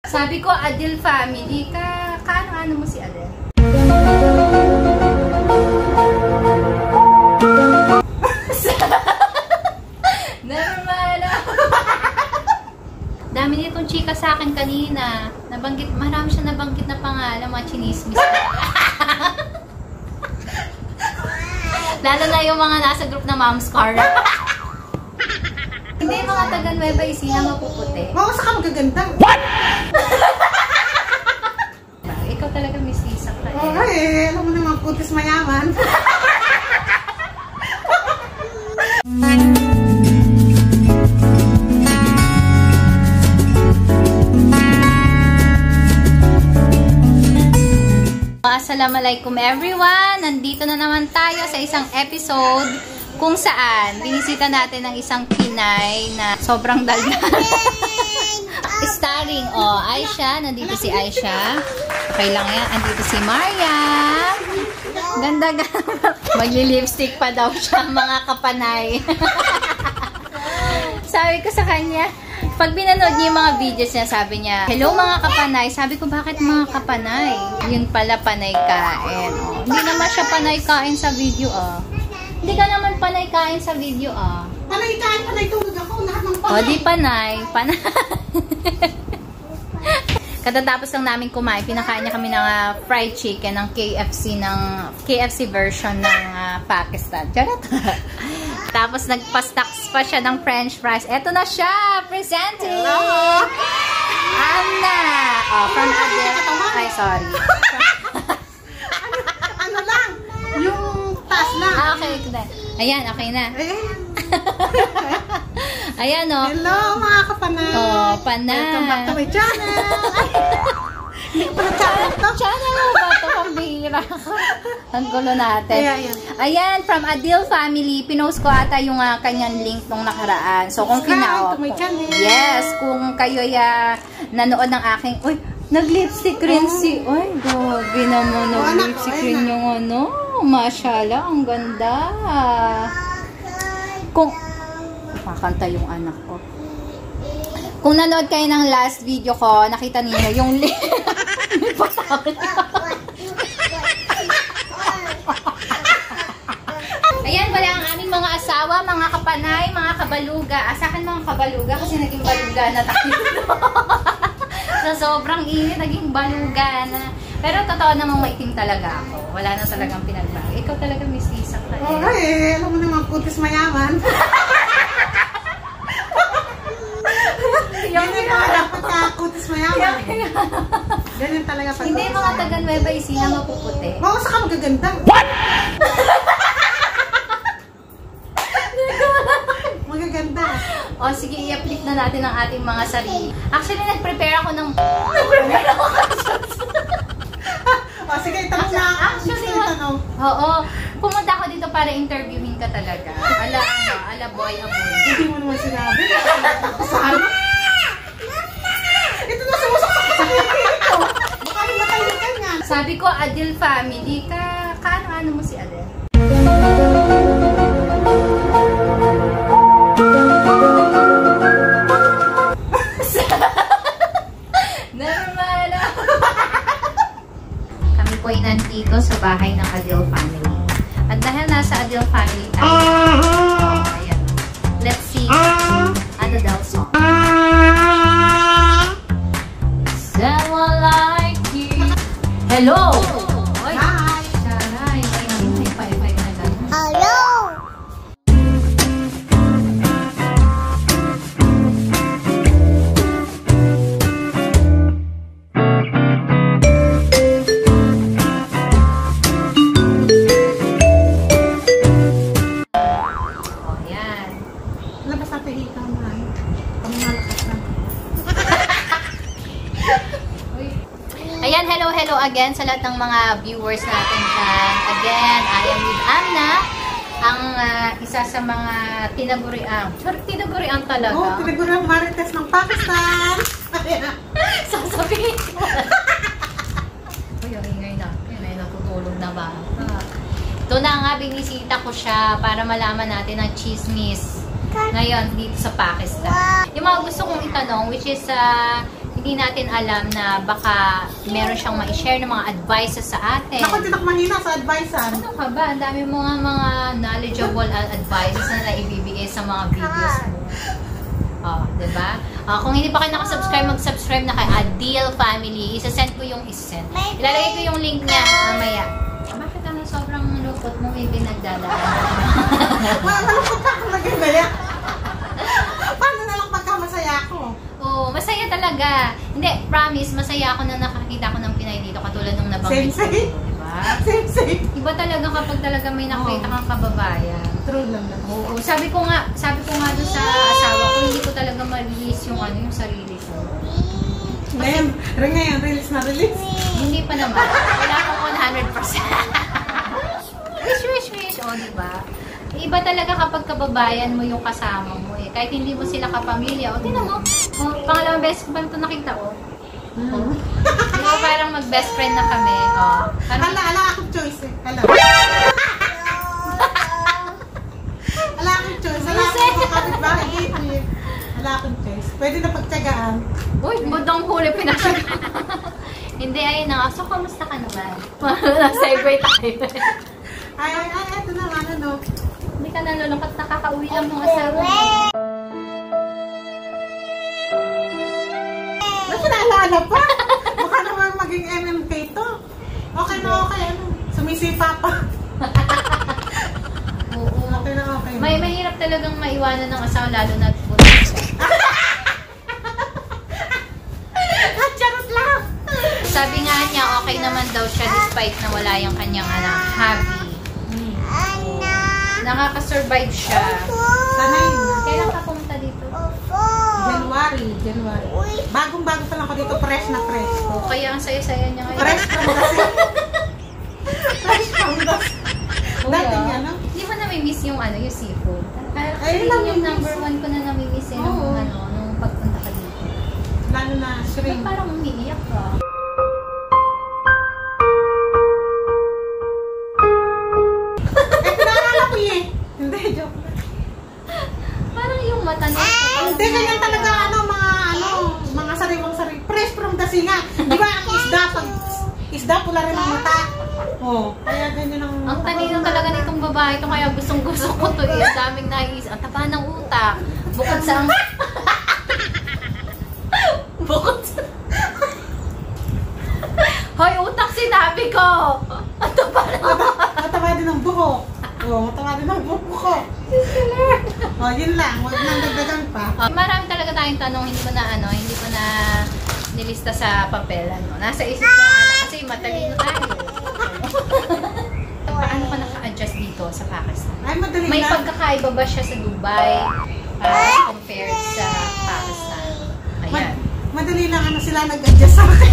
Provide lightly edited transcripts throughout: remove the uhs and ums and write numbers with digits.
Sabi ko, Adil family. Kaano mo si Adil? Normal. Dami nitong chika sa akin kanina. Marami siya nabanggit na pangalan, mga chinismis. Lalo na yung mga nasa group na Mom's Car. Hindi, mga taga Nueva Ecija mapuputi. Oo, saka magaganda. What? Ikaw talaga mistisak ka eh. Oo, alam mo naman, putis mayaman. Assalamualaikum everyone! Nandito na naman tayo sa isang episode kung saan binisita natin ng isang Pinay na sobrang dalda. Starring, Aisha. Nandito si Aisha. Okay lang yan. Nandito si Maria. Ganda-ganda. Magli-lipstick pa daw siya, mga kapanay. Sabi ko sa kanya, pag binanood niya yung mga videos niya, sabi niya, hello mga kapanay. Sabi ko, bakit mga kapanay? Yun pala, panay kain. Hindi naman siya panay kain sa video, Hindi ka naman panay kain sa video, Panay kain, panay tulog ako. Lahat ng panay. O, di panay. Panay. Katatapos lang namin kumain, pinakain niya kami ng fried chicken ng KFC version ng Pakistan. Charot. Tapos nagpa-stocks pa siya ng french fries. Eto na siya! Presenting! Hello! Anna! From Adil. Ay, sorry. ano lang? Yung taas lang. Okay. Ayan, okay na. Ayan, Hello, mga kapanay. Panay. Welcome back to my channel. Hindi ko pala channel to. Channel mo ba ito? Pambihira ka. Ang gulo natin. Ayan. From Adil family. Pinost ko ata yung kanyang link nung nakaraan. So, kung yes, kung kayo nanood ng aking, nag-lipstick rin si, gobi naman, nag-lipstick rin yung mashallah, ang ganda. Kung, makakanta yung anak ko. Kung nanood kayo ng last video ko, nakita niyo yung link. Ayan, wala ang aming mga asawa, mga kapanay, mga kabaluga. Sa akin mga kabaluga kasi naging baluga na tayo. So, sobrang init, naging baluga na. Pero totoo namang maitim talaga ako. Wala na talagang pinagbago. Ikaw talaga mistisak ka eh. Alam mo naman, putis mayaman. Ganyan talaga pagka-putis mayaman. Ganyan talaga pagka. Hindi, mga taga Nueva Ecija mapuputi. Oo, saka magaganda. What? Magaganda. O, sige, i-update na natin ang ating mga sarili. Actually, nag-prepare ako ng... Sige, itanong na. Actually, oo. Pumunta ako dito para interviewin ka talaga. Ala boy, aboy. Hindi mo naman sinabi. Saan? Ito na sumusok sa ito. Baka himatay na ganyan. Sabi ko, Adil family. Kaano mo si Adil? Normal. Kami po ay nandito sa bahay ng Adil family. At dahil nasa Adil family tayo, ayan. Let's see ano daw song. Someone like you. Hello! Hi! Saray, may pay-pay na lang. Hello! Labas natin ikaw man. Pamalakas na. Ayan, hello again sa lahat ng mga viewers natin dyan. Again, I am with Anna, ang isa sa mga tinaguriang. Tinaguriang talaga. Oo, tinaguriang marites ng Pakistan. Sasabihin ko. Uy, ang ingay na. Yun ay natutulog na ba? Ito na nga, binisita ko siya para malaman natin ang chismis ngayon dito sa Pakistan. Yung mga gusto kong itanong, which is hindi natin alam na baka meron siyang ma-share ng mga advices sa atin. Ako, din ako mahina sa advice-an. Ano ka ba? Ang dami mo nga mga knowledgeable advices na naibibigay sa mga videos mo. Oh, diba? Kung hindi pa kayo nakasubscribe, mag-subscribe na kay Adil Family. Isa-send ko yung isa-send. Ilalagay ko yung link niya mamaya. Bakit ano sobrang lupot mo may pinagdadaan? Malupot ka kung nag-ibaya. Paano na lang pagka masaya ako? Oo, masaya talaga. Hindi, promise, masaya ako na nakakita ko ng Pinay dito katulad nung nabanggit ko. Same. Diba? Same. Iba talaga kapag talaga may nakita kang kababayan. True lang naman. Oo, sabi ko nga doon sa asawa ko, hindi ko talaga ma-release yung yung sarili ko. Ngayon, release na release. Hindi pa naman. Wala akong 100%. Wish. O, diba? Iba talaga kapag kababayan mo yung kasama mo eh. Kahit hindi mo sila kapamilya. O, tinan mo. O, pangalawang beses ko pa ito nakita ko. Diba, parang mag-best friend na kami. O, parang, Ala akong choice eh. Ala akong choice. Ala akong kapitbahay dito eh. Ala akong choice. Pwede na pagtyagaan. uy, budang huli pinasya. Hindi, ayun na. So, kamusta ka naman? Nag-segue tayo. Ay, ito na ano. Hindi ka nalulungkot, nakakauwi lang ng asawa mo. Ba't naalala pa? Baka naman maging MMK to. Okay na okay. Ano? Sumisipa pa. Oo. Okay na okay. May mahirap talagang maiwanan ng asawa lalo na buntis siya. Charot lang! Sabi nga niya, okay naman daw siya despite na wala yung kanyang hobby. Nakaka-survive siya. Sanay na. Kailan ka pumunta dito? January. Bagong-bago pa lang ako dito. Fresh na fresh. Oh, kaya ang saya-saya niya ngayon. Fresh from the Fresh from the dating ano? Hindi mo nami-miss yung yung seafood? Ayun Ayun lang yung number 1 ko na nami-miss eh, nung, Oo. nung pagpunta ka dito. Lalo na shrimp. Parang umiiyak ka. Pinaalala ko eh. Hindi, joke. Parang yung mata na Hindi, ganyan talaga mga sariwang sariw. Fresh from the sea nga. Di ba ang isda pula rin ang mata. Oh, kaya ganyan ang ang talino talaga nitong babae ito, kaya gustong-gusto ko to eh. Ang daming nais. Ang taba ng utak. Bukod sa... Bukod sa... Hoy, utak sinabi ko! Ang taba ng mataba din ang buhok. Oh, mataba din ang buhok ko. Oh, yun lang. Huwag nang dagdagan pa. Marami talaga tayong tanong, hindi ko na nilista sa papel. Nasa isip ko nga kasi matalino tayo. Paano ka naka-adjust dito sa Pakistan? Ay, madali May lang. pagkakaiba ba siya sa Dubai compared sa Pakistan? Ayan. Madali lang sila nag-adjust sa akin.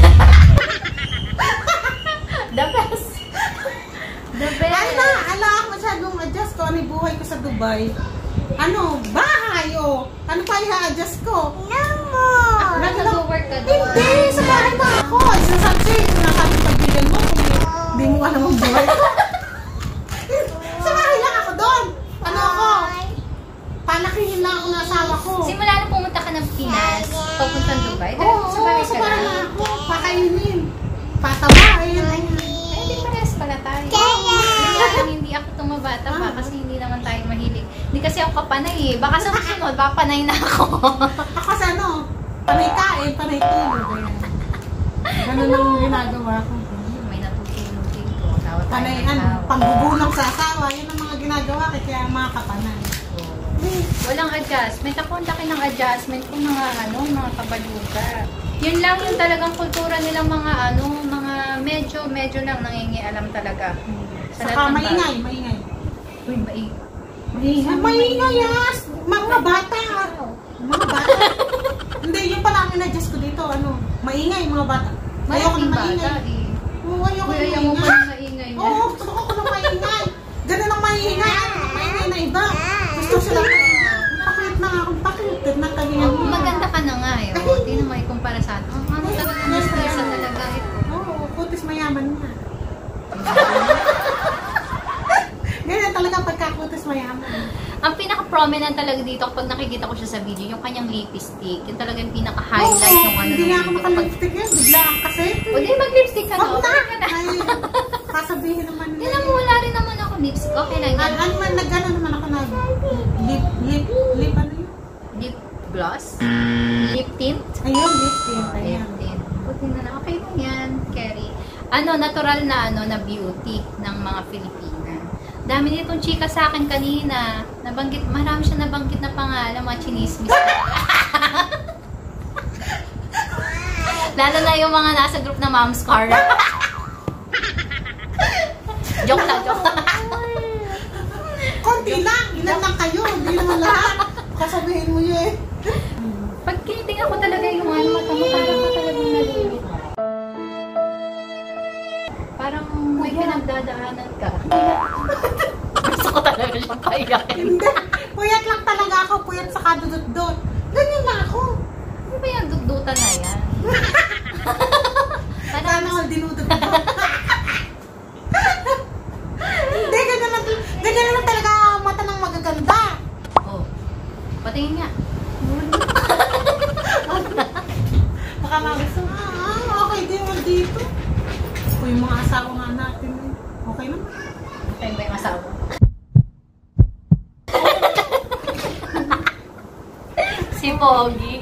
The best! The best! Ala ako masyadong adjust ko. Ano yung buhay ko sa Dubai? Bahay o. Ano pa i-adjust ko? Nag-work ka doon? Hindi, sa bahay na ako. Sinasabi pagbigan mo kung hindi mo alam ang buhay ko. Sa bahay lang ako doon. Palakihin lang ako ng asawa ko. Simula na pumunta ka ng Pinas, papuntang Dubai, Oo, sa bahay sa ka bahay na? lang ako. Pakainin. Patawain. Ay, di parehas pala tayo. Kaya lang hindi ako tumabata pa kasi hindi naman tayo mahilig. Hindi kasi ako kapanay eh. Baka sa susunod, papanay na ako. Ako sa panay kain, panay tulog. Ganun ang ginagawa ko. May natutulog ko. Tawa tayo Panay, ng tawa. panggugulang sa asawa. Yun ang mga ginagawa ko kaya mga kapanay. Walang adjustment. Ako ang laki ng adjustment kung mga kabaluga. Yun lang yung talagang kultura nilang mga medyo lang nangingialam talaga. Sa Saka lahat ng maingay. Uy, maingay. Maingay, yes! Mga bata. Hindi, yun pala ang in-adjust ko dito. Maingay, mga bata. Ayoko na maingay. Oo, ayoko na Ayaw mo pa maingay. ng maingay niya. Oo, gusto ko ng maingay. Ganun ang maingay. Maingay na iba. Gusto sila pakit na akong pakit. Nagtalingan mo. Maganda ka na nga eh. Hindi na may kumpara sa atin. Ano talaga na talaga ito. Oo, kutis mayaman nga. Ganyan talaga pagkakutis mayaman. Ang pinaka prominent talaga dito kapag nakikita ko siya sa video, yung kanyang lipstick. Yung talaga yung pinaka-highlight Oo, ng ano. hindi nga ako dito. makalipstick yun. Biglaan kasi. O di, mag-lipstick ka Wag no? na. Okay na. Ay, sasabihin naman nila. Tignan mo, wala rin naman ako lipstick. Okay lang yan. Ano man, nag-ano naman ako nag lip, ano yun? Lip gloss? Lip tint? Ayun, lip tint. Lip Ayan. tint. Puti na lang. Okay lang yan, Kerry. Ano, natural na na beauty ng mga Filipina. Dami nitong chika sa akin kanina. Nabanggit, marami siya nabanggit na pangalan, mga chinismis. Lalo na yung mga nasa group na Mom's Car. Joke lang, joke lang. Konti lang. Ilan lang kayo. Hindi naman lahat. Kasabihin mo yun eh. Pag kinitingnan ko talaga yung ano, mata mo, parang ka talagang nalulito. Parang may pinagdadaanan ka. Gusto ko talaga siyang kaiyakin. Hindi. Puyat lang talaga ako. Puyat sa kadudot-dot. Ganyan lang ako. Ano ba yung dugdutan na yan? Paano ako dinudot-dot? Hindi, ganyan lang talaga ang mata ng magaganda. Oh, patingin nga. Baka magusto. Okay din mo dito. O yung mga asawa nga natin. Okay naman. Okay ba yung asawa? Si Pogi.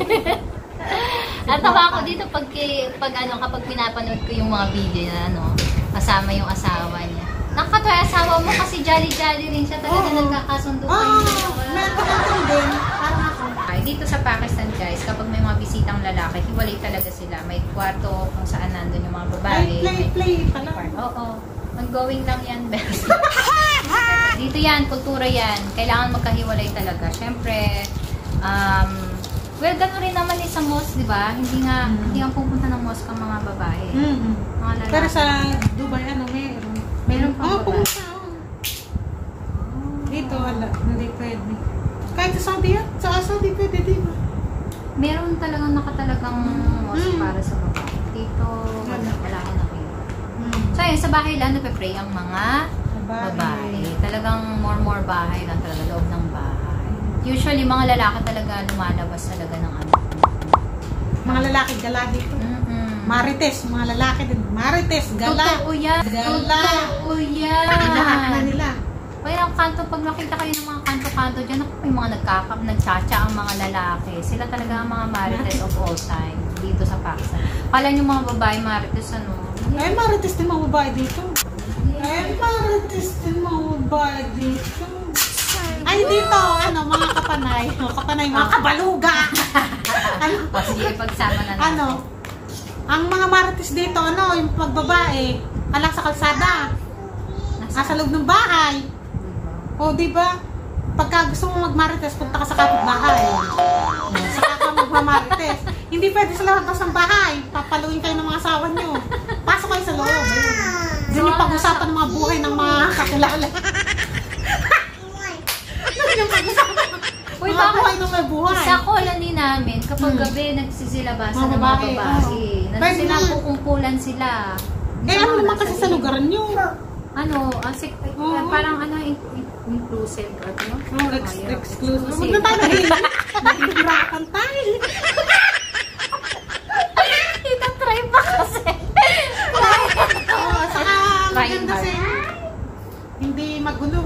Natawa ako dito kapag pinapanood ko yung mga video na kasama yung asawa niya. Nakakatawa yung asawa mo kasi jolly-jolly rin siya. Talaga nagkakasundo kayo. Meron din. Parang ako. Ay, dito sa Pakistan guys, kapag may mga bisitang lalaki, hiwalay talaga sila. May kwarto kung saan nandun yung mga babae. Play pala. Oo. Ongoing lang yan, best. Dito yan, kultura yan. Kailangan magkahiwalay talaga. Siyempre, well, gano'n rin naman sa mosque, di ba? Hindi nga pupunta ng mosque ang mga babae. Mga lalaki. Pero sa Dubai, meron. Meron pang babae. Pumunta. Dito, wala. Hindi pwede. Kahit sa Saudi yan. Sa Saudi pwede, di ba? Meron talagang nakatalagang mosque para sa babae. Dito, wala akong nakita. So, yun, sa bahay lang, nagpe-pray ang mga babae. Talagang more bahay lang talaga, loob ng bahay. Usually, mga lalaki talaga lumalabas talaga ng ano. Mga lalaki, gala dito. Marites, mga lalaki din. Marites, gala. Totoo yan. Gala. Totoo yan. Lahat na nila. Kaya ang kanto, pag nakita kayo ng mga kanto-kanto dyan, may mga nagtsatsa ang mga lalaki. Sila talaga ang mga marites of all time dito sa Pakistan. Kala nyo mga babae marites, ano? Ay, marites din mga babae dito. Ay, marites din mga babae dito. Ay, dito, mga kapanay. Kapanay, mga kabaluga. O, sige, pagsama na natin. Ang mga marites dito, yung pagbabae, alang sa kalsada. Nasa loob ng bahay. O, diba? Pagka gusto mo magmarites, punta ka sa kapitbahay. Saka ka magmamarites. Hindi pwede sa labas ng bahay. Papaluin kayo ng mga asawa nyo. Pasok kayo sa loob. Doon yung pag-usapan ng mga buhay ng mga kakilala. Doon yung pag-usapan ng mga buhay ng may buhay. Sa colony namin, kapag gabi nagsisilabasan ng mga babae. Sila kukumpulan sila. Ano naman kasi sa lugar nyo? Parang inclusive. Exclusive. Huwag na tayo nahihirapan tayo. Itatry pa kasi. Saka maganda kasi hindi magulo.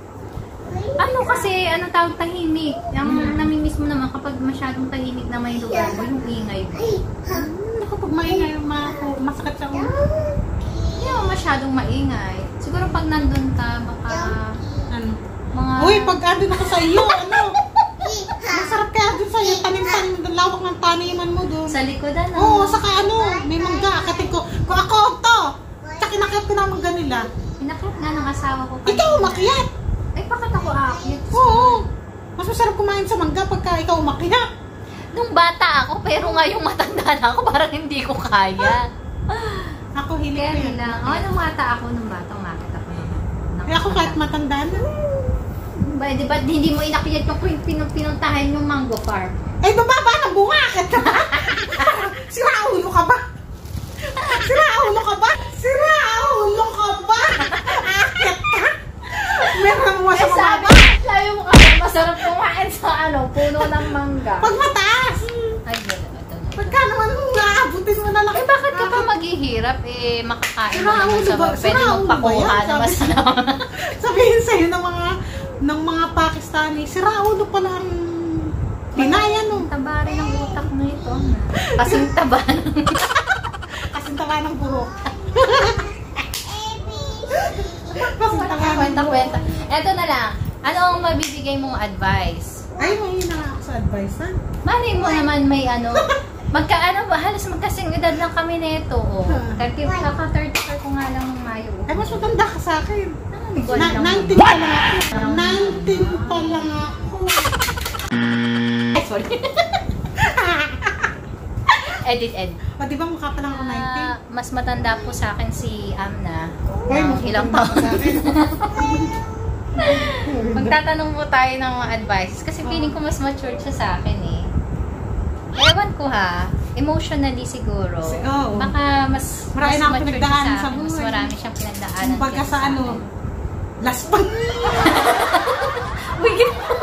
Kasi, tawag tahimik. Ang namimiss mo naman kapag masyadong tahimik na may lugar mo, yung ingay mo. Kapag maingay, masakit sa ulo. Hindi mo masyadong maingay. Siguro pag nandun ka, baka... Uy, pag andun ako sa iyo, masarap kaya dun sa iyo, tanim-tanim, lawak ng taniman mo dun. Sa likod, Oo, saka may mangga, akatin ko. Kung ako to, tsaka kinakit ko na mangga nila. Pinakit nga ng asawa ko. Ikaw umakyat. Ay, bakit ako aakyat? Oo. Mas masarap kumain sa mangga pagka ikaw umakyat. Nung bata ako, pero ngayong matanda na ako, parang hindi ko kaya. Ako hilig ko yan. Nung bata ako, umakit ako naman. Ako kahit matanda na. Di ba hindi mo inakyat yung pinuntahan yung mango farm? Ay, bababa ng bunga! Sira ulo ka ba? Sira ulo ka ba? Sira ulo ka ba? Akit ka? Meron mo sa mababa? Sabi mo kasi masarap kumain sa puno ng mangga. Pag mataas! Ay, gano'n. Pagka naman aabutin mo na lang. Eh, bakit ka pa maghihirap? Eh, makakain mo Sira naman ulo sa ba? pwede Sira ulo magpakuha ba yan? na masarap. Sabihin sa'yo ng mga Pakistani, sira ulo pala ang Pinay, ano? Taba rin ang utak na ito. Kasing taba. Kasing taba ng burok. Kasing taba ng Kwenta-kwenta. Eto na lang. Ano ang mabibigay mong advice? Ay, mahina ako sa advice, ha? Mali mo naman may halos magkasing edad lang kami nito. Oh. 30 ko nga lang ng Mayo. Ay, mas matanda ka sa akin. 19 19 pa lang ako. 19 pa lang ako. Ay, sorry. Edit. O, di ba mukha pa lang ako 19? Mas matanda po sa akin si Amna. Ay, mas Ilang matanda taon. sa akin. Magtatanong po tayo ng mga advices kasi feeling ko mas mature siya sa akin eh. Ewan ko ha, emotionally siguro. Oo. Baka mas Marami na akong mature siya pinagdaanan sa akin. Mas buhay. marami siyang pinagdaanan. Kumbaga kaysa sa akin. last pa. Uy,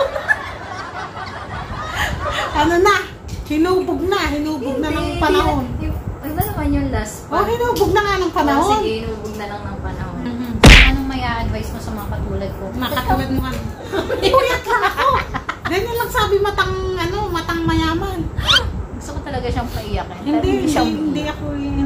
Hinubog na ng panahon. Ano naman yung last Oh, hinubog na nga ng panahon. Sige, hinubog na lang ng panahon. Anong may a-advise mo sa mga katulad ko? Nakatulad mo ano. Puyat lang ako. Ganyan lang sabi matang mayaman. Gusto ko talaga siyang paiyakin. Hindi ako.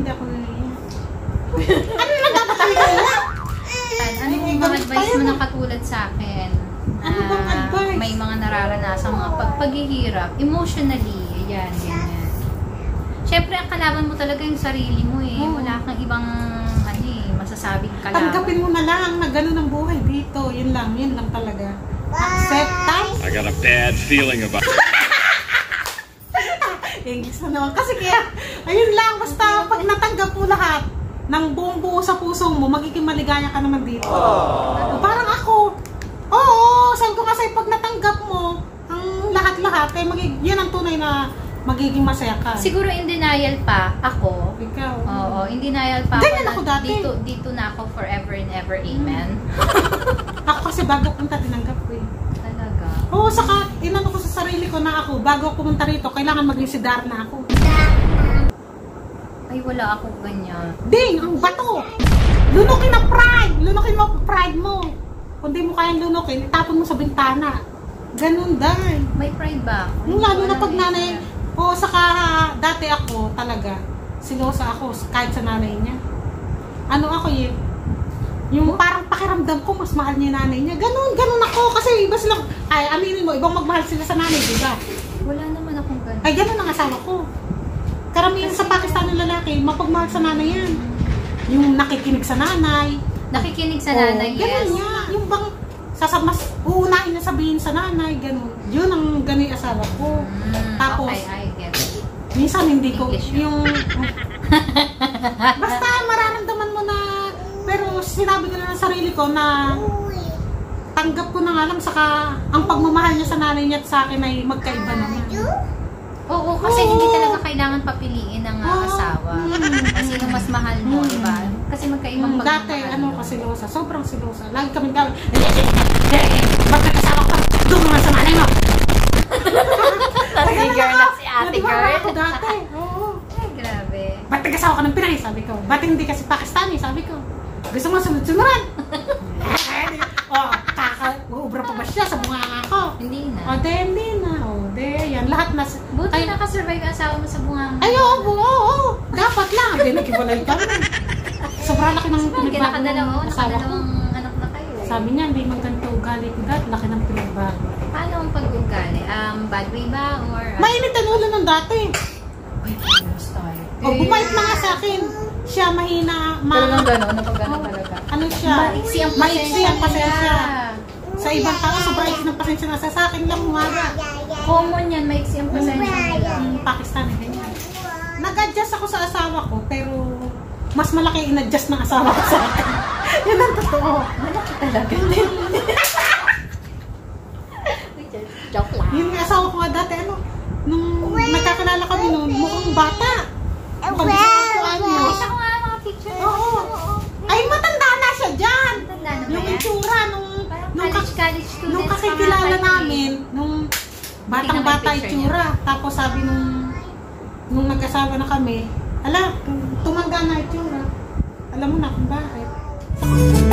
Ano lang dapat talaga? Ano yung mga advice mo na katulad sa akin? Ano bang advice? May mga nararanasang mga paghihirap, emotionally, ayan, ganyan. Siyempre, ang kalaban mo talaga yung sarili mo eh. Oo. Wala kang ibang, masasabing kalaban. Tanggapin mo na lang na gano'n ang buhay dito. Yun lang talaga. Acceptance. I got a bad feeling about English na naman. Kasi kaya, ayun lang, basta pag natanggap mo lahat ng buong buo sa puso mo, magiging maligaya ka naman dito. Parang ako, oo, sabi ko kasi pag natanggap mo ang lahat-lahat, yun ang tunay na magiging masaya ka. Siguro in denial pa ako. Ikaw. Oo, in denial pa Ganyan na ako dati. Dito na ako forever and ever, amen. Ako kasi bago punta, tinanggap ko eh. Talaga. Oo, saka inano ko sa sarili ko na ako, bago ako pumunta rito, kailangan maging sidar na ako. Ay, wala ako ganyan. Ding! Ang bato! Lunukin ang pride! Lunukin mo ang pride mo! Kung di mo kayang lunukin, itapon mo sa bintana. Ganun dahil. May pride ba? Yung lalo na pag nanay, o saka dati ako talaga, silosa ako kahit sa nanay niya. Ano ako yun? Yung parang pakiramdam ko, mas mahal niya yung nanay niya. Ganun ako. Kasi iba silang, ay aminin mo, ibang magmahal sila sa nanay, diba? Wala naman akong ganun. Ay, ganun ang asawa ko. Karamihan sa Pakistan ng lalaki, mapagmahal sa nanay yan. Yung nakikinig sa nanay. Nakikinig sa nanay, yes. Ganun niya. Yung bang, mas uunahin niya sabihin sa nanay, ganun. Yun ang ganun yung asawa ko. Tapos, okay, I get it. minsan hindi ko, English yung, basta mararamdaman mo na, pero sinabi ko na ng sarili ko na, tanggap ko na nga lang, saka, ang pagmamahal niya sa nanay niya at sa akin ay magkaiba naman. Oo, kasi hindi talaga kailangan papiliin ng asawa. Kasi yung mas mahal mo, di ba? Kasi magkaibang Dati, pagmamahal. silosa. Sobrang silosa. Lagi kami gawin. Ba't nagkasawa ka? Doon naman sa nanay mo! Nag-trigger na si ate girl. Ako dati. Oo. Ay, grabe. Ba't nagkasawa ka ng Pinay? Sabi ko. Ba't hindi kasi Pakistani? Sabi ko. Gusto mo sunod-sunuran? Uubra pa ba siya sa bunganga ko? Hindi na. Hindi na. Yan. Lahat na. Buti nakasurvive ang asawa mo sa bunganga. Ay, oo. Dapat lang. Hindi, nagkibalay ka na. Sobrang laki ng pinagbago ng asawa ko. Nakadalawang anak na kayo eh. Sabi niya, hindi man ganito ugali ko dahil laki ng pinagbago. Paano ang pag-ugali? Bad way ba? Or... Mainit ang ulo ng dati. Uy, serious tayo. Bumait na nga sa akin. Siya mahina. Talagang gano'n? Napag-gano'n talaga? Ano siya? Maiksi ang pasensya. Sa ibang tao, sobrang iksi ng pasensya na. Sa akin lang humaga. Common yan, maiksi ang pasensya nila. Pakistan, ganyan. Nag-adjust ako sa asawa ko, pero mas malaki in-adjust ng asawa ko sa akin. Yan ang totoo. Malaki talaga. Joke lang. Yung asawa ko nga dati, nung nagkakilala kami noon, mukhang bata. Mukhang 18 anyos. Kita ko nga mga picture. Oo. Ay, matanda na siya dyan. Matanda na ba Yung yan? itsura nung College ka college students. Nung pa nga kakikilala kayo eh. namin, nung batang-bata Tingnan mo yung picture itsura. Tapos sabi nung nagkasawa na kami, ala, tumanda na itsura. Alam mo na kung bakit.